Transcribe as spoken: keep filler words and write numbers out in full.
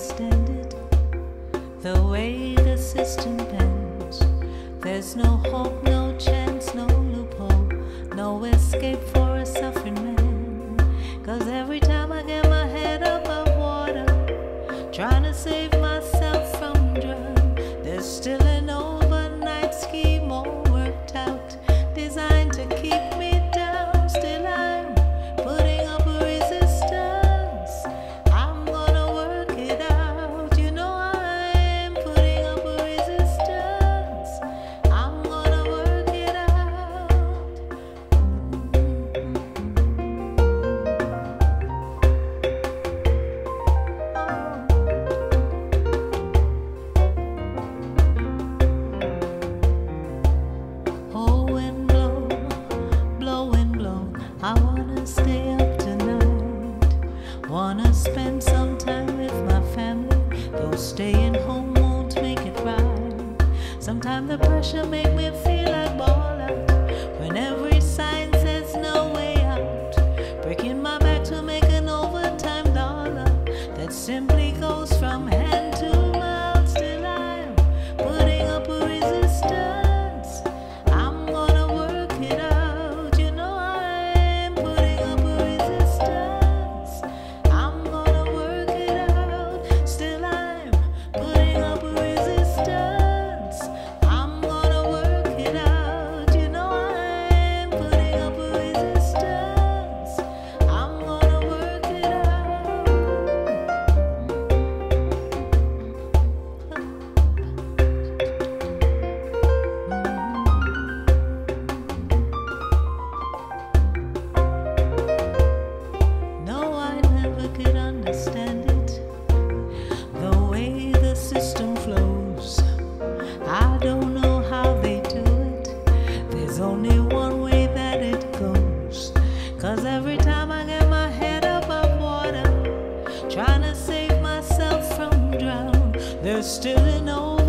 understand it. The way the system bends, there's no hope, no chance, no loophole, no escape for a suffering man. Cause every time I get my head above water, trying to save myself from drown, there's still an overnight scheme all worked out, designed to keep me down. Still I'm putting up a resistance. I'm gonna work it out. You know I'm putting up a resistance. I'm gonna work it out. Oh, wind blow, blow and blow. I wanna stay up tonight. Wanna spend some time with my family, though staying home won't make it right. Sometimes the pressure make me feel like ball out, when every sign says no way out. Breaking my back to make an overtime dollar that simply goes from hand to mouth. Still I'm putting up a resistance. I'm gonna work it out. You know I'm putting up a resistance. I'm gonna work it out. Still I'm putting up a resistance. I'm gonna work it out. You know I'm putting up a resistance. I'm gonna work it out. No, I never could understand it, the way the system flows. I don't know how they do it. There's only one way that it goes. Cause every time I get my head above water, trying to save myself from drown, there's still an old